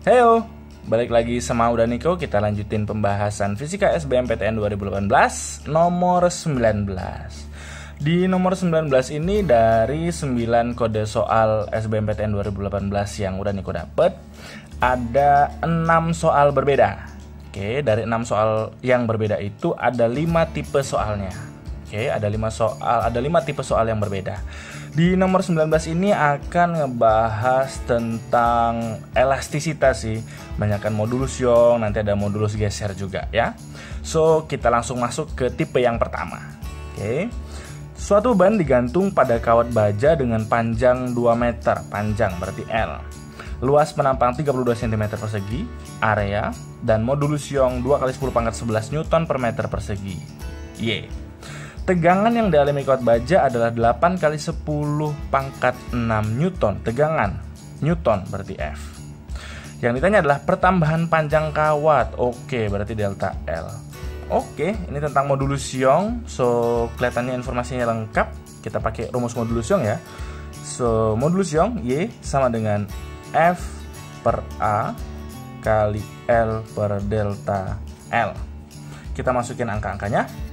Heyo, balik lagi sama Uda Niko. Kita lanjutin pembahasan Fisika SBMPTN 2018 nomor 19. Di nomor 19 ini dari 9 kode soal SBMPTN 2018 yang Uda Niko dapet, ada 6 soal berbeda. Oke, dari 6 soal yang berbeda itu ada 5 tipe soalnya. Oke, ada 5 tipe soal yang berbeda. Di nomor 19 ini akan ngebahas tentang elastisitas sih. Banyakkan modulus Young, nanti ada modulus geser juga ya. So, kita langsung masuk ke tipe yang pertama. Oke. Suatu ban digantung pada kawat baja dengan panjang 2 meter, panjang berarti L. Luas penampang 32 cm persegi, area, dan modulus Young 2 kali 10 pangkat 11 Newton per meter persegi. Y. Tegangan yang dialami kawat baja adalah 8 kali 10 pangkat 6 Newton. Tegangan Newton berarti F. Yang ditanya adalah pertambahan panjang kawat. Oke, berarti delta L. Oke, ini tentang modulus Young. So, kelihatannya informasinya lengkap. Kita pakai rumus modulus Young ya. So, modulus Young Y sama dengan F per A kali L per delta L. Kita masukin angka-angkanya.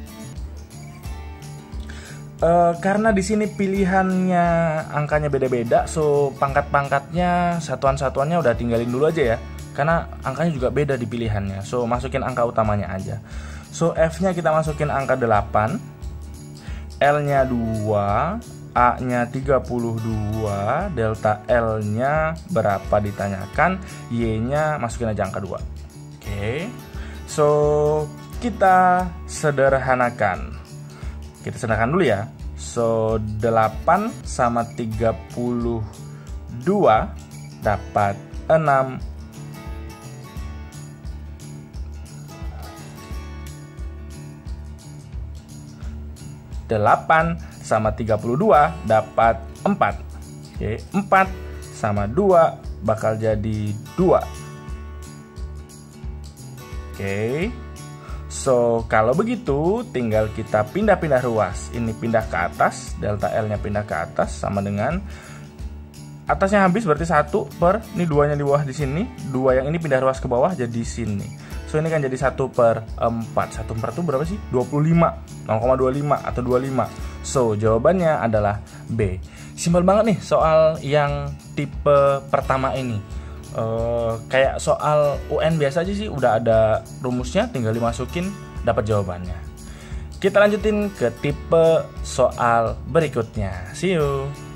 Karena di sini pilihannya angkanya beda-beda, so pangkat-pangkatnya, satuan-satuannya udah tinggalin dulu aja ya. Karena angkanya juga beda di pilihannya. So masukin angka utamanya aja. So F-nya kita masukin angka 8, L-nya 2, A-nya 32, delta L-nya berapa ditanyakan, Y-nya masukin aja angka 2. Oke. So kita sederhanakan. Kita sederhanakan dulu ya. So 8 sama 32 dapat 6. 8 sama 32 dapat 4. Oke, 4 sama 2 bakal jadi 2. Oke. So, kalau begitu tinggal kita pindah-pindah ruas. Ini pindah ke atas, delta L-nya pindah ke atas sama dengan atasnya habis berarti 1 per, ini 2-nya di bawah di sini, 2 yang ini pindah ruas ke bawah jadi sini. So, ini kan jadi 1 per 4. 1 per itu berapa sih? 25. 0,25 atau 25. So, jawabannya adalah B. Simpel banget nih soal yang tipe pertama ini. Kayak soal UN biasa aja sih, udah ada rumusnya, tinggal dimasukin dapat jawabannya. Kita lanjutin ke tipe soal berikutnya. See you.